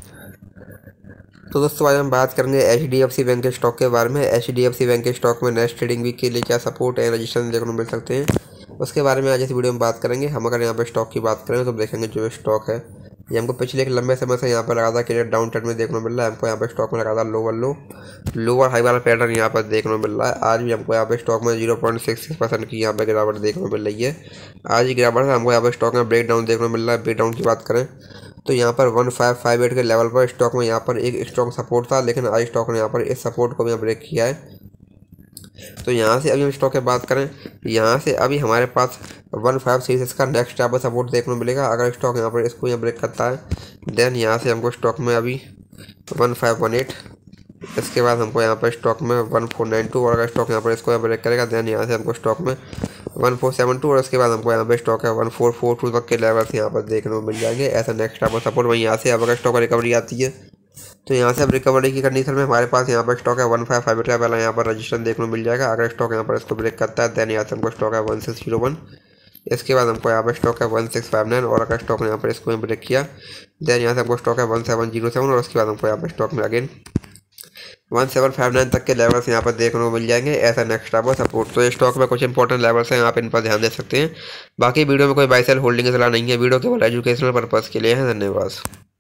तो दोस्तों आज हम बात करेंगे HDFC बैंक के स्टॉक के बारे में। HDFC बैंक के स्टॉक में नेक्स्ट ट्रेडिंग वीक के लिए क्या सपोर्ट एंड रजिस्ट्रेशन देखने को मिल सकते हैं, उसके बारे में आज इस वीडियो में बात करेंगे। हम अगर यहाँ पे स्टॉक की बात करें तो देखेंगे जो स्टॉक है ये हमको पिछले एक लंबे समय से यहाँ पर लगातार क्लियर डाउन ट्रेंड में देखने को मिल रहा है। हमको यहाँ पे स्टॉक में लगातार लोअर हाई वाला पैटर्न यहाँ पर देखने को मिल रहा है। आज भी हमको यहाँ पे स्टॉक में 0.66% की यहाँ पर गिरावट देखने को मिल रही है। आज की गिरावट से हमको यहाँ पर स्टॉक में ब्रेक डाउन देखने को मिल रहा है। ब्रेक डाउन की बात करें तो यहाँ पर 1558 के लेवल पर स्टॉक में यहाँ पर एक स्ट्रॉन्ग सपोर्ट था, लेकिन आज स्टॉक ने यहाँ पर इस सपोर्ट को भी ब्रेक किया है। तो यहाँ से अभी हम स्टॉक की बात करें, यहाँ से अभी हमारे पास 1536 का नेक्स्ट यहाँ पर सपोर्ट देखने को मिलेगा। अगर स्टॉक यहाँ पर इसको यहाँ ब्रेक करता है देन यहाँ से हमको स्टॉक में अभी 1518, इसके बाद हमको यहाँ पर स्टॉक में 1492, और अगर स्टॉक यहाँ पर इसको यहाँ ब्रेक करेगा देन यहाँ से हमको स्टॉक में 1472, और उसके बाद हमको यहाँ पे स्टॉक है 1442 तक के लेवल्स यहाँ पर देखने को मिल जाएंगे। ऐसा नेक्स्ट यहाँ पर सपोर्ट वहीं यहाँ से अब अगर स्टॉक रिकवरी आती है तो यहाँ से अब रिकवरी की कंडीशन में हमारे पास यहाँ पर स्टॉक है 1558 का पहला यहाँ पर रजिस्ट्रेशन देखने को मिल जाएगा। अगर स्टॉक यहाँ पर इसको ब्रेक करता है देन यहाँ से हमको स्टॉक है 1601, इसके बाद हमको यहाँ पर स्टॉक है 1659, और अगर स्टॉक ने यहाँ पर इसको ब्रेक किया देन यहाँ से हमको स्टॉक है 1707, और उसके बाद हमको यहाँ पर स्टॉक में अगेन 1759 तक के लेवल्स यहाँ पर देखने को मिल जाएंगे। ऐसा नेक्स्ट आप सपोर्ट। तो ये स्टॉक में कुछ इंपॉर्टेंट लेवल्स हैं, आप इन पर ध्यान दे सकते हैं। बाकी वीडियो में कोई बाय सेल होल्डिंग की सलाह नहीं है, वीडियो केवल एजुकेशनल पर्पज़ के लिए है। धन्यवाद।